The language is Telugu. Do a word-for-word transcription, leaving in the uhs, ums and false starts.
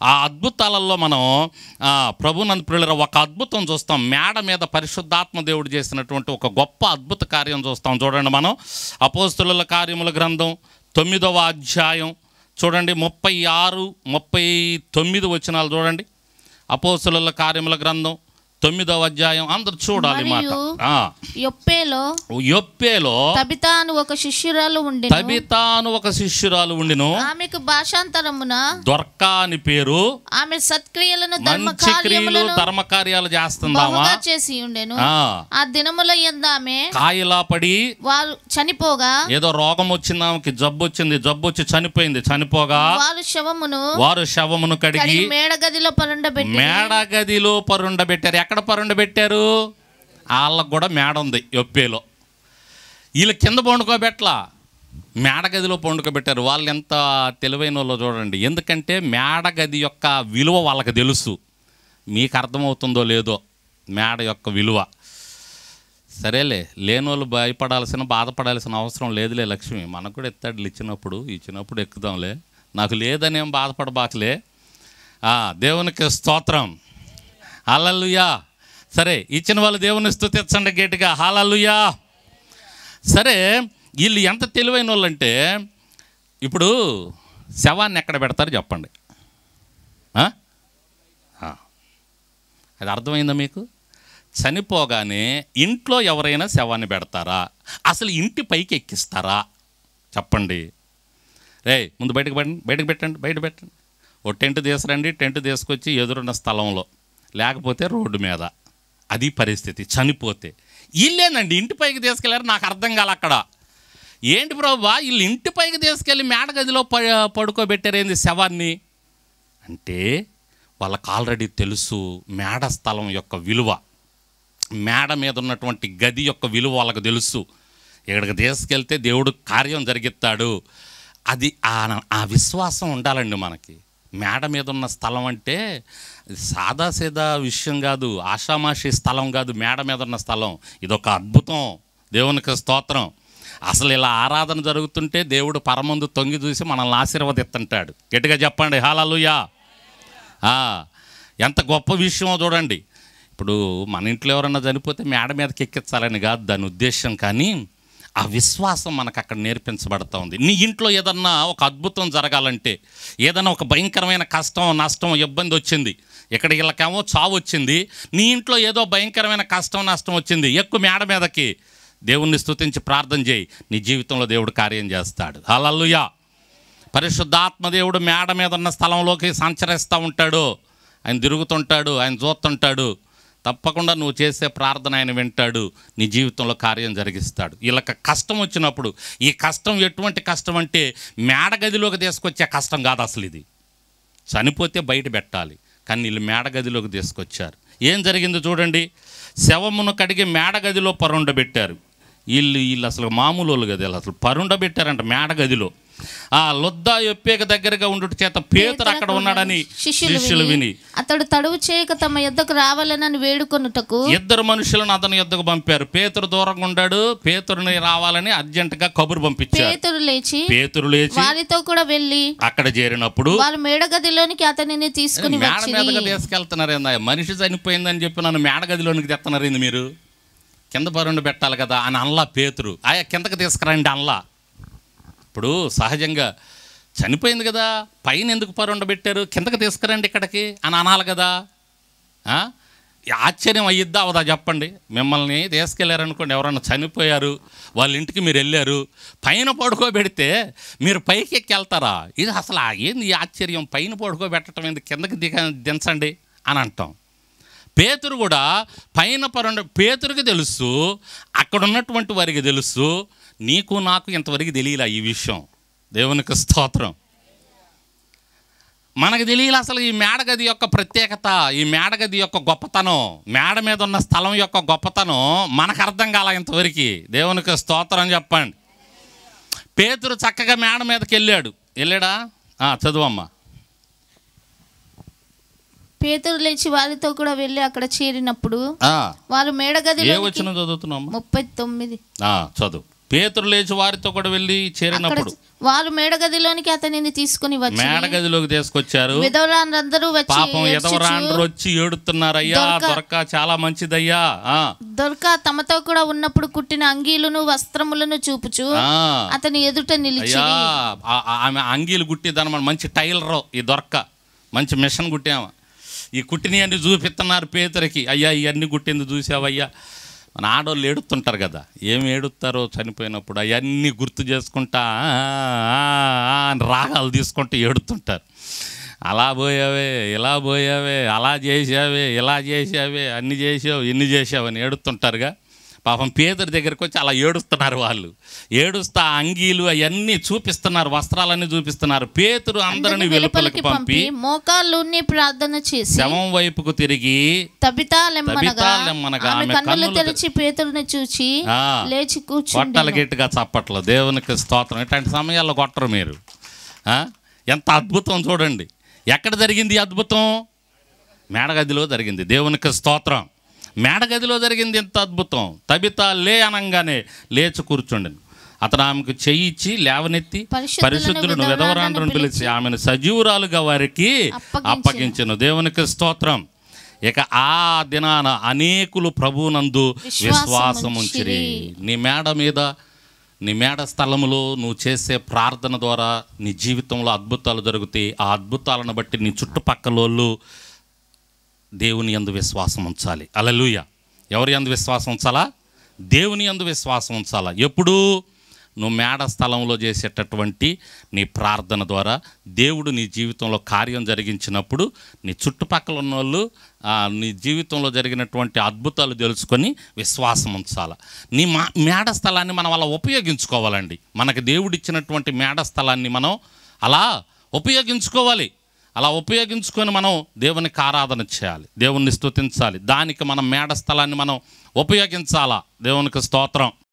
ఆ అద్భుతాలలో మనం ప్రభునందు ప్రియులారా ఒక అద్భుతం చూస్తాం. మేడ మీద పరిశుద్ధాత్మ దేవుడు చేసినటువంటి ఒక గొప్ప అద్భుత కార్యం చూస్తాం. చూడండి, మనం అపోస్తలుల కార్యముల గ్రంథం తొమ్మిదవ అధ్యాయం చూడండి, ముప్పై ఆరు ముప్పై తొమ్మిది వచనాలు చూడండి. అపోస్తలుల కార్యముల గ్రంథం తొమ్మిదవ అధ్యాయం అందరు చూడాలి మాట. యొప్పేలో యొప్పేలో తబితాను ఒక శిష్యురాలు ఉండెను. తబితాను ఒక శిష్యురాలు ఉండెను. ఆమెకు భాషాంతరమున దొర్కా అని పేరు. ఆమె సత్క్రియలను మంచి క్రియలు ధర్మ కార్యాలు చేస్తుందామా చేసి ఉండెను. ఆ దినముల యందు ఆమె కాయలా పడి వారు చనిపోగా, ఏదో రోగం వచ్చింది, ఆమెకి జబ్బు వచ్చింది, జబ్బు వచ్చి చనిపోయింది. చనిపోగా వారు శవమును వారు శవమును కడిగి మేడగదిలో పరుండబెట్టి మేడగదిలో పరుండబెట్టారు. ఎక్కడ పరుండబెట్టారు? వాళ్ళకు కూడా మేడ ఉంది యొప్పేలో. వీళ్ళు కింద పండుకోబెట్లా, మేడగదిలో పండుకోబెట్టారు. వాళ్ళు ఎంత తెలివైన వాళ్ళో చూడండి. ఎందుకంటే మేడగది యొక్క విలువ వాళ్ళకి తెలుసు. మీకు అర్థమవుతుందో లేదో మేడ యొక్క విలువ. సరేలే, లేనోళ్ళు భయపడాల్సిన బాధపడాల్సిన అవసరం లేదులే. లక్ష్మి మనకు కూడా ఎత్తాడులు ఇచ్చినప్పుడు ఇచ్చినప్పుడు ఎక్కుదాంలే. నాకు లేదనేం బాధపడబాకలే. దేవునికి స్తోత్రం, హల్లెలూయా. సరే, ఇచ్చిన వాళ్ళు దేవుని స్తుతించండి గట్టిగా, హల్లెలూయా. సరే, వీళ్ళు ఎంత తెలివైన వాళ్ళు అంటే, ఇప్పుడు శవాన్ని ఎక్కడ పెడతారు చెప్పండి? అది అర్థమైందా మీకు? చనిపోగానే ఇంట్లో ఎవరైనా శవాన్ని పెడతారా? అసలు ఇంటి పైకి ఎక్కిస్తారా చెప్పండి? రే ముందు బయటకు పెట్టండి, బయటకు పెట్టండి, బయట పెట్టండి. ఓ టెంట్ తీసుకురండి, టెంట్ తీసుకొచ్చి ఎదురున్న స్థలంలో, లేకపోతే రోడ్డు మీద. అది పరిస్థితి. చనిపోతే వీళ్ళేనండి ఇంటి పైకి తీసుకెళ్ళారు. నాకు అర్థం కాలే అక్కడ. ఏంటి ప్రభువా వీళ్ళు ఇంటి పైకి తీసుకెళ్ళి మేడగదిలో ప పడుకోబెట్టారేంది శవాన్ని అంటే, వాళ్ళకి ఆల్రెడీ తెలుసు మేడ స్థలం యొక్క విలువ, మేడ మీద ఉన్నటువంటి గది యొక్క విలువ వాళ్ళకు తెలుసు. ఇక్కడికి తీసుకెళ్తే దేవుడు కార్యం జరిగిస్తాడు. అది ఆ విశ్వాసం ఉండాలండి మనకి. మేడ మీద ఉన్న స్థలం అంటే సాదాసీదా విషయం కాదు, ఆషామాషి స్థలం కాదు. మేడ మీద ఉన్న స్థలం ఇదొక అద్భుతం. దేవునికి స్తోత్రం. అసలు ఇలా ఆరాధన జరుగుతుంటే దేవుడు పరమందు తొంగి చూసి మనల్ని ఆశీర్వదిస్తుంటాడు. గట్టిగా చెప్పండి హల్లెలూయా. ఎంత గొప్ప విషయమో చూడండి. ఇప్పుడు మన ఇంట్లో ఎవరన్నా చనిపోతే మేడ మీదకి ఎక్కించాలని కాదు దాని ఉద్దేశం, కానీ ఆ విశ్వాసం మనకు అక్కడ నేర్పించబడుతూ ఉంది. నీ ఇంట్లో ఏదన్నా ఒక అద్భుతం జరగాలంటే, ఏదన్నా ఒక భయంకరమైన కష్టం, నష్టం, ఇబ్బంది వచ్చింది, ఇక్కడ వీళ్ళకేమో చావు వచ్చింది, నీ ఇంట్లో ఏదో భయంకరమైన కష్టం, నష్టం వచ్చింది, ఎక్కువ మేడ మీదకి దేవుణ్ణి స్తుతించి ప్రార్థన చేయి, నీ జీవితంలో దేవుడు కార్యం చేస్తాడు. హల్లెలూయా. పరిశుద్ధాత్మ దేవుడు మేడ మీద ఉన్న స్థలంలోకి సంచరిస్తూ ఉంటాడు. ఆయన తిరుగుతుంటాడు, ఆయన చూస్తుంటాడు. తప్పకుండా నువ్వు చేసే ప్రార్థన ఆయన వింటాడు, నీ జీవితంలో కార్యం జరిగిస్తాడు. వీళ్ళకి కష్టం వచ్చినప్పుడు, ఈ కష్టం ఎటువంటి కష్టం అంటే మేడగదిలోకి తీసుకొచ్చే కష్టం కాదు అసలు. ఇది చనిపోతే బయట పెట్టాలి, కానీ వీళ్ళు మేడగదిలోకి తీసుకొచ్చారు. ఏం జరిగింది చూడండి. శవమును కడిగి మేడగదిలో పరుండబెట్టారు. వీళ్ళు వీళ్ళు అసలు మామూలు వాళ్ళు కదా, వీళ్ళు అసలు పరుండబెట్టారంట మేడగదిలో. ఆ లొద్దా యొప్పేక దగ్గరగా ఉండుట చేత పేతురు అక్కడ ఉన్నాడని శిష్యులు విని అతడు తడువు చేయక తమ యొద్దకు రావాలని వేడుకొనుటకు ఇద్దరు మనుషులను అతని యొద్దకు పంపారు. పేతురు దూరంగా ఉన్నాడు, పేతురుని రావాలని అర్జెంటుగా కబురు పంపించారు. పేతురు లేచి పేతురు లేచి వారితో కూడా వెళ్ళి అక్కడ చేరినప్పుడు వారు మేడగదిలోనికి అతనిని తీసుకుని మేడ మీదగా తీసుకెళ్తున్నారు. మనిషి చనిపోయిందని చెప్పి నన్ను మేడగదిలోనికి తెస్తున్నారేంది మీరు? కింద పరుండి పెట్టాలి కదా అని అనలా పేతురు. ఆయా కిందకి తీసుకురండి అనలా. ఇప్పుడు సహజంగా చనిపోయింది కదా, పైన ఎందుకు పరుండబెట్టారు, కిందకి తీసుకురండి ఇక్కడికి అని అనాలి కదా. ఆశ్చర్యం అయ్యిద్దా అవదా చెప్పండి? మిమ్మల్ని తీసుకెళ్ళారనుకోండి, ఎవరన్నా చనిపోయారు, వాళ్ళ ఇంటికి మీరు వెళ్ళారు, పైన పడుకోబెడితే మీరు పైకి ఎక్కి వెళ్తారా? ఇది అసలు ఏంది ఆశ్చర్యం? పైన పడుకోబెట్టడం ఏంది, కిందకి దిగ దించండి అని అంటాం. పేతురు కూడా పైన పరుండ పేతురికి తెలుసు, అక్కడ ఉన్నటువంటి వారికి తెలుసు, నీకు నాకు ఇంతవరకు తెలియలే ఈ విషయం. దేవునికి స్తోత్రం. మనకు తెలియలే అసలు ఈ మేడగది యొక్క ప్రత్యేకత, ఈ మేడగది యొక్క గొప్పతనం, మేడ మీద ఉన్న స్థలం యొక్క గొప్పతనం మనకు అర్థం కాల ఇంతవరకు. దేవునికి స్తోత్రం చెప్పండి. పేతురు చక్కగా మేడ మీదకి వెళ్ళాడు. వెళ్ళాడా? చదువమ్మా. పేతురు లేచి వారితో కూడా వెళ్ళి అక్కడ చేరినప్పుడు వారు మేడగదిలో చదువుతున్నాం ముప్పై తొమ్మిది చదువు. పేతురు లేచి వారితో కూడా వెళ్ళి చేరినప్పుడు వారు మేడగదిలోనికి అతనిని తీసుకుని వచ్చి మేడగదిలోకి తీసుకొచ్చారు. విధవరాండ్రందరూ వచ్చి పాపం విధవరాండ్రు వచ్చి ఏడుతున్నారు, అయ్యా దొరక చాలా మంచిదయ్యా. దొరక తమతో కూడా ఉన్నప్పుడు కుట్టిన అంగీలను వస్త్రములను చూపుచు అతని ఎదుట నిలిచి, అయ్యా ఆమె అంగీలు కుట్టిదన్నమాట, మంచి టైలర్ ఈ దొరక, మంచి మిషన్ కుట్టామా, ఈ కుట్టినవి అన్ని చూపిస్తున్నారు పేతురికి. అయ్యా ఇవన్నీ కుట్టింది చూసావయ్యా. మన ఆడవాళ్ళు ఏడుస్తుంటారు కదా, ఏమి ఏడుస్తారో చనిపోయినప్పుడు అవన్నీ గుర్తు చేసుకుంటా అని రాగాలు తీసుకుంటూ ఏడుతుంటారు. అలా పోయావే, ఇలా పోయావే, అలా చేసావే, ఇలా చేసావే, అన్ని చేసావు, ఇన్ని చేసావు అని ఏడుతుంటారుగా. పాపం పేదరి దగ్గరికి వచ్చి అలా ఏడుస్తున్నారు వాళ్ళు. ఏడుస్తా అంగీలు అవన్నీ చూపిస్తున్నారు, వస్త్రాలన్నీ చూపిస్తున్నారు. పేతురు అందరిని వెలుపలికి పంపి మోకాళ్ళు ప్రార్థన చేసి శవం వైపుకు తిరిగి తబితా లెమ్మనగా ఆమె కన్నులు తెరిచి పేతురుని చూచి లేచి కూర్చుని కొట్టలు గట్టిగా చప్పట్లు. దేవునికి స్తోత్రం. ఇట్లాంటి సమయాల్లో కొట్టరు మీరు. ఎంత అద్భుతం చూడండి. ఎక్కడ జరిగింది అద్భుతం? మేడగదిలో జరిగింది. దేవునికి స్తోత్రం. మేడగదిలో జరిగింది ఎంత అద్భుతం. తబితా లే అనగానే లేచి కూర్చుండి. అతను ఆమెకు చెయ్యిచ్చి లేవనెత్తి పరిశుద్ధులను విధవరాండ్రను పిలిచి ఆమెను సజీవురాలుగా వారికి అప్పగించెను. దేవునికి స్తోత్రం. ఇక ఆ దినాన అనేకులు ప్రభువునందు విశ్వాసముంచిరి. నీ మేడ మీద, నీ మేడ స్థలములో నువ్వు చేసే ప్రార్థన ద్వారా నీ జీవితంలో అద్భుతాలు జరుగుతాయి. ఆ అద్భుతాలను బట్టి నీ చుట్టుపక్కల వాళ్ళు దేవుని యందు విశ్వాసం ఉంచాలి. హల్లెలూయా. ఎవరి యందు విశ్వాసం ఉంచాలా? దేవుని యందు విశ్వాసం ఉంచాలా. ఎప్పుడు? నువ్వు మేడ స్థలంలో చేసేటటువంటి నీ ప్రార్థన ద్వారా దేవుడు నీ జీవితంలో కార్యం జరిగించినప్పుడు నీ చుట్టుపక్కల ఉన్న వాళ్ళు నీ జీవితంలో జరిగినటువంటి అద్భుతాలు తెలుసుకొని విశ్వాసం ఉంచాలి. నీ మా మేడ స్థలాన్ని మనం అలా ఉపయోగించుకోవాలండి. మనకు దేవుడిచ్చినటువంటి మేడ స్థలాన్ని మనం అలా ఉపయోగించుకోవాలి. అలా ఉపయోగించుకొని మనం దేవునికి ఆరాధన చేయాలి, దేవుణ్ణి స్తుతించాలి. దానికి మనం మేడ స్థలాన్ని మనం ఉపయోగించాలా. దేవునికి స్తోత్రం.